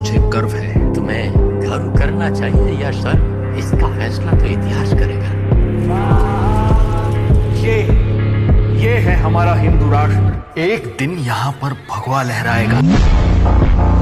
मुझे गर्व है। तुम्हें गर्व करना चाहिए या शर्म, इसका फैसला तो इतिहास करेगा। ये ये है हमारा हिंदू राष्ट्र। एक दिन यहाँ पर भगवा लहराएगा।